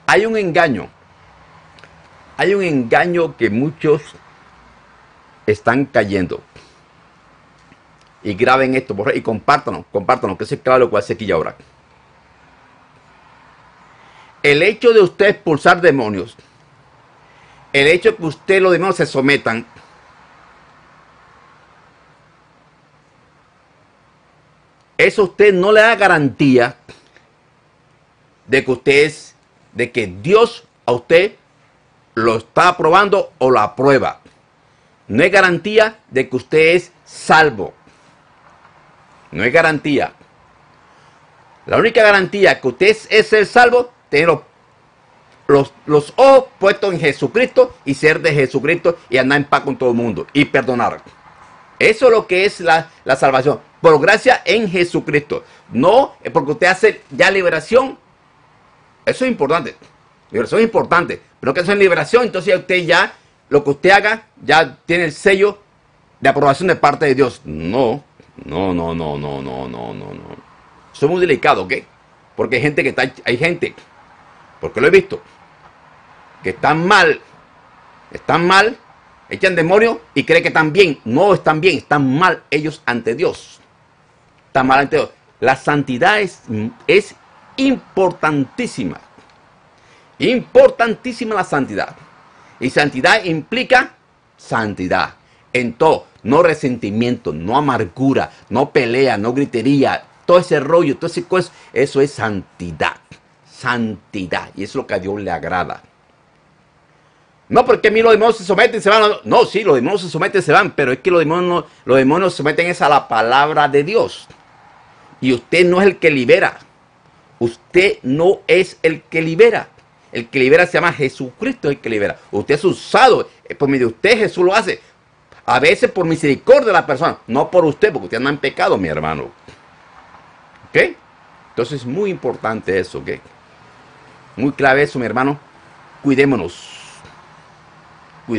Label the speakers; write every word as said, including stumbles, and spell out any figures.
Speaker 1: hay un engaño. Hay un engaño que muchos están cayendo. Y graben esto, por favor, y compártanlo, compártanlo, que eso es claro lo que voy a hacer aquí y ahora. El hecho de usted expulsar demonios, el hecho de que usted los demonios se sometan, eso a usted no le da garantía de que usted es, de que Dios a usted lo está aprobando o lo aprueba. No hay garantía de que usted es salvo. No hay garantía. La única garantía que usted es, es el salvo, tener los, los, los ojos puestos en Jesucristo y ser de Jesucristo y andar en paz con todo el mundo y perdonar. Eso es lo que es la, la salvación. Por gracia en Jesucristo. No es porque usted hace ya liberación. Eso es importante. Liberación es importante. Pero que eso es liberación, entonces usted ya, lo que usted haga, ya tiene el sello de aprobación de parte de Dios. No, no, no, no, no, no, no, no, no. Eso es muy delicado, ¿ok? Porque hay gente que está, hay gente, porque lo he visto, que están mal, están mal, echan demonios y creen que están bien. No están bien, están mal ellos ante Dios. Están mal ante Dios. La santidad es, es importantísima. Importantísima la santidad. Y santidad implica santidad en todo. No resentimiento, no amargura, no pelea, no gritería. Todo ese rollo, todo ese cosa, eso es santidad. Santidad. Y eso es lo que a Dios le agrada. No porque a mí los demonios se someten y se van. No, sí, los demonios se someten y se van. Pero es que los demonios, los demonios se someten es a la palabra de Dios. Y usted no es el que libera. Usted no es el que libera. El que libera se llama Jesucristo, el que libera. Usted es usado. Por medio de usted Jesús lo hace. A veces por misericordia de la persona. No por usted, porque usted anda en pecado, mi hermano. ¿Ok? Entonces es muy importante eso, ¿ok? Muy clave eso, mi hermano. Cuidémonos.